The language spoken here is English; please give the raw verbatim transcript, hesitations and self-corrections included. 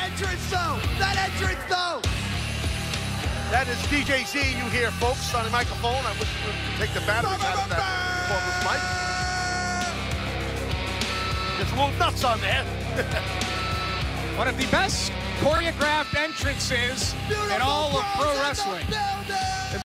entrance, though! That entrance, though! That is D J Z you hear, folks, on the microphone. I wish you would take the batteries out of that cordless mic. It's a little nuts on there. One of the best choreographed entrances in all of pro wrestling.